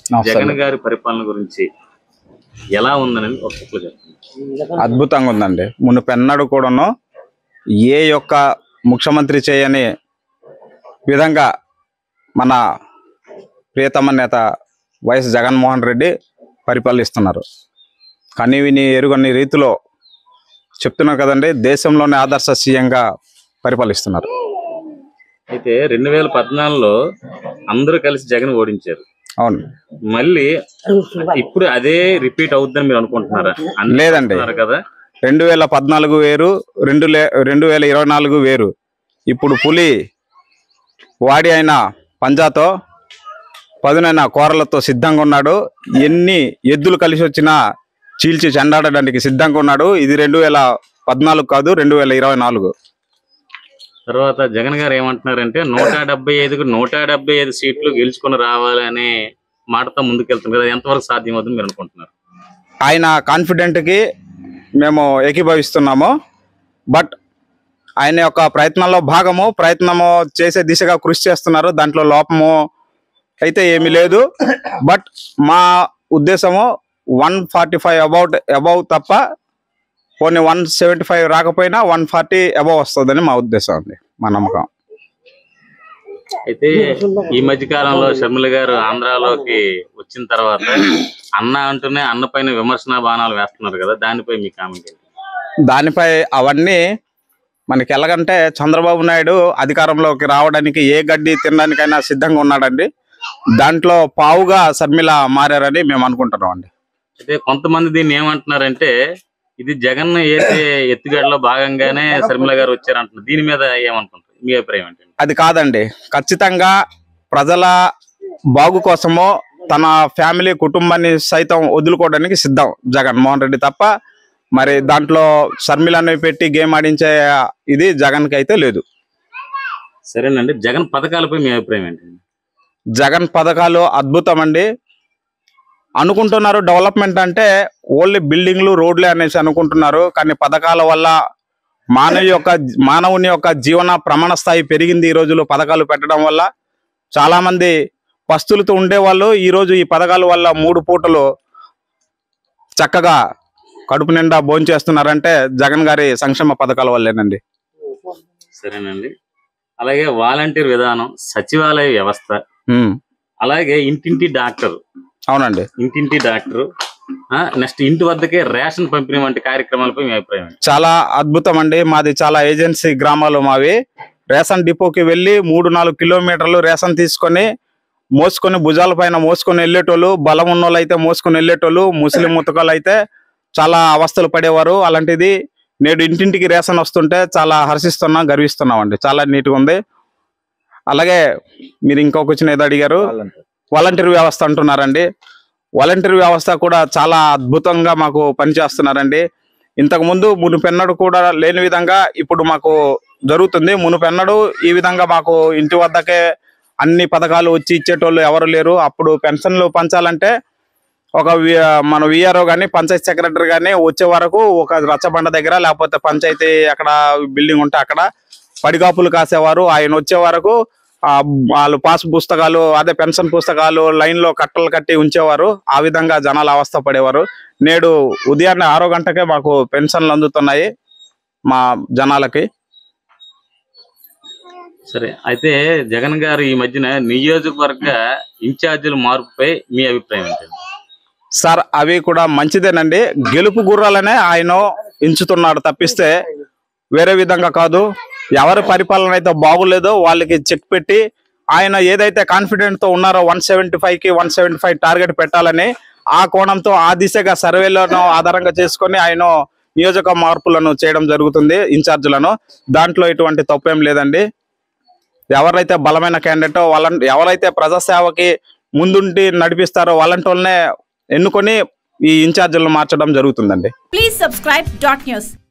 జగన్ గారి పరిపాలన గురించి ఎలా ఉందని ఒక్కట్లో చెప్పండి. అద్భుతంగా ఉందండి. మునుపెన్నడు కూడాను ఏ యొక్క ముఖ్యమంత్రి చేయని విధంగా మన ప్రియతమ నేత వైఎస్ జగన్మోహన్ రెడ్డి పరిపాలిస్తున్నారు. కానీ విని ఎరుగని రీతిలో చెప్తున్నారు కదండి, దేశంలోనే ఆదర్శ సీఎంగా పరిపాలిస్తున్నారు. అయితే 2014లో అందరూ కలిసి జగన్ ఓడించారు. అవును. మళ్ళీ ఇప్పుడు అదే రిపీట్ అవుతుందని మీరు అనుకుంటున్నారా? లేదండి కదా, 2014 వేరు, 2024 వేరు. ఇప్పుడు పులి వాడి అయిన పంజాతో పదునైన కోరలతో సిద్ధంగా ఉన్నాడు. ఎన్ని ఎద్దులు కలిసి వచ్చినా చీల్చి చెండాడడానికి సిద్ధంగా ఉన్నాడు. ఇది 2014 కాదు, 2024. తర్వాత జగన్ గారు ఏమంటున్నారంటే 175కు 175 సీట్లు గెలుచుకుని రావాలనే మాటతో ముందుకెళ్తున్నారు కదా, ఎంతవరకు సాధ్యం అవుతుంది మీరు అనుకుంటున్నారు? ఆయన కాన్ఫిడెంట్కి మేము ఏకీభవిస్తున్నాము. బట్ ఆయన యొక్క ప్రయత్నంలో భాగము, ప్రయత్నము చేసే దిశగా కృషి చేస్తున్నారు. దాంట్లో లోపము అయితే ఏమీ లేదు. బట్ మా ఉద్దేశము 145 అబౌవ్ తప్ప, పోనీ 175 రాకపోయినా 140 అబౌవ్ వస్తుందని మా ఉద్దేశం అండి, మా నమ్మకం. అయితే ఈ మధ్య కాలంలో షర్మిల గారు ఆంధ్రాలోకి వచ్చిన తర్వాత అన్న అంటూనే అన్న పైన విమర్శన బాణాలు వేస్తున్నారు కదా, దానిపై మీ కామెంట్ ఏంటి? దానిపై అవన్నీ మనకి ఎలాగంటే, చంద్రబాబు నాయుడు అధికారంలోకి రావడానికి ఏ గడ్డి తినడానికైనా సిద్ధంగా ఉన్నాడండి. దాంట్లో పావుగా షర్మిల మారారని మేము అనుకుంటున్నాం అండి. అయితే కొంతమంది దీన్ని ఏమంటున్నారంటే, ఇది జగన్ ఏసే ఎత్తుగడలో భాగంగానే షర్మిల గారు వచ్చారంటున్నారు. దీని మీద ఏమనుకుంటారు, మీ అభిప్రాయం ఏంటండి? అది కాదండి, ఖచ్చితంగా ప్రజల బాగు కోసమో తన ఫ్యామిలీ కుటుంబాన్ని సైతం వదులుకోవడానికి సిద్ధం జగన్మోహన్ రెడ్డి తప్ప, మరి దాంట్లో షర్మిలని పెట్టి గేమ్ ఆడించే ఇది జగన్కి అయితే లేదు. సరేనండి, జగన్ పథకాలపై మీ అభిప్రాయం ఏంటండి? జగన్ పథకాలు అద్భుతం అండి. అనుకుంటున్నారు డెవలప్మెంట్ అంటే ఓన్లీ బిల్డింగ్లు, రోడ్లే అనేసి అనుకుంటున్నారు. కానీ పథకాల వల్ల మానవుని యొక్క జీవన ప్రమాణ స్థాయి పెరిగింది ఈ రోజులో పథకాలు పెట్టడం వల్ల. చాలా మంది పస్తులతో ఉండేవాళ్ళు ఈరోజు ఈ పథకాల వల్ల 3 పూటలు చక్కగా కడుపు నిండా భోంచేస్తున్నారంటే జగన్ గారి సంక్షేమ పథకాల వల్లేనండి. సరేనండి, అలాగే వాలంటీర్ విధానం, సచివాలయ వ్యవస్థ, అలాగే ఇంటింటి డాక్టర్. అవునండి, ఇంటింటి డాక్టర్, నెక్స్ట్ ఇంటి వద్దకే రేషన్ పంపిణీ వంటి కార్యక్రమాలపై మీ అభిప్రాయం? చాలా అద్భుతం అండి. మాది చాలా ఏజెన్సీ గ్రామాలు మావి. రేషన్ డిపోకి వెళ్ళి 3-4 కిలోమీటర్లు రేషన్ తీసుకొని మోసుకొని భుజాల పైన మోసుకొని వెళ్ళేటోళ్ళు, బలం ఉన్నోళ్ళు అయితే మోసుకొని వెళ్ళేటోళ్ళు, ముస్లిం ముతకాలు అయితే చాలా అవస్థలు పడేవారు. అలాంటిది నేడు ఇంటింటికి రేషన్ వస్తుంటే చాలా హర్షిస్తున్నాం, గర్విస్తున్నాం అండి. చాలా నీట్గా ఉంది. అలాగే మీరు ఇంకొక క్వశ్చన్ ఏదో అడిగారు, వాలంటీర్ వ్యవస్థ అంటున్నారండి. వాలంటీర్ వ్యవస్థ కూడా చాలా అద్భుతంగా మాకు పనిచేస్తున్నారండి. ఇంతకుముందు మునుపెన్నడు కూడా లేని విధంగా ఇప్పుడు మాకు జరుగుతుంది. మునుపెన్నడు ఈ విధంగా మాకు ఇంటి వద్దకే అన్ని పథకాలు వచ్చి ఇచ్చేటోళ్ళు ఎవరు లేరు. అప్పుడు పెన్షన్లు పంచాలంటే ఒక మన విఆర్ఓ కానీ పంచాయతీ సెక్రటరీ కానీ వచ్చే వరకు ఒక రచ్చబండ దగ్గర, లేకపోతే పంచాయతీ అక్కడ బిల్డింగ్ ఉంటే అక్కడ పడిగాపులు కాసేవారు. ఆయన వచ్చే వరకు వాళ్ళు పాస్ పుస్తకాలు, అదే పెన్షన్ పుస్తకాలు లైన్లో కట్టలు కట్టి ఉంచేవారు. ఆ విధంగా జనాలు అవస్థ పడేవారు. నేడు ఉదయాన్నే 6 గంటకే మాకు పెన్షన్లు అందుతున్నాయి మా జనాలకి. సరే, అయితే జగన్ గారు ఈ మధ్యన నియోజకవర్గ ఇన్ఛార్జీల మార్పుపై మీ అభిప్రాయం ఏంటండి? సార్, అవి కూడా మంచిదేనండి. గెలుపు గుర్రాలనే ఆయన ఎంచుతున్నాడు తప్పిస్తే వేరే విధంగా కాదు. ఎవరి పరిపాలన అయితే బాగులేదో వాళ్ళకి చెక్ పెట్టి ఆయన ఏదైతే కాన్ఫిడెంట్తో ఉన్నారో 175కి 175 టార్గెట్ పెట్టాలని ఆ కోణంతో ఆ దిశగా సర్వేలను ఆధారంగా చేసుకొని ఆయన నియోజక మార్పులను చేయడం జరుగుతుంది, ఇన్ఛార్జీలను. దాంట్లో ఎటువంటి తప్పేం లేదండి. ఎవరైతే బలమైన క్యాండిడేటో ఎవరైతే ప్రజాసేవకి ముందుండి నడిపిస్తారో వాళ్ళంటి వాళ్ళనే ఎన్నుకొని ఈ ఇన్ఛార్జీలను మార్చడం జరుగుతుందండి. Please subscribe .news